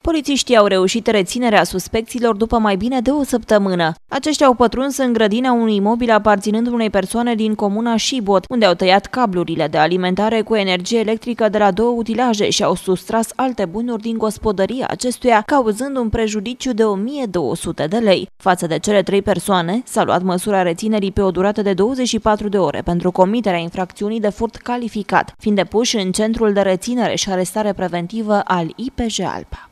Polițiștii au reușit reținerea suspecților după mai bine de o săptămână. Aceștia au pătruns în grădina unui imobil aparținând unei persoane din comuna Șibot, unde au tăiat cablurile de alimentare cu energie electrică de la 2 utilaje și au sustras alte bunuri din gospodăria acestuia, cauzând un prejudiciu de 1200 de lei. Față de cele 3 persoane, s-a luat măsura reținerii pe o durată de 24 de ore pentru comiterea infracțiunii de furt calificat, fiind depuși în centrul de reținere și arestare preventivă al IPJ Alba.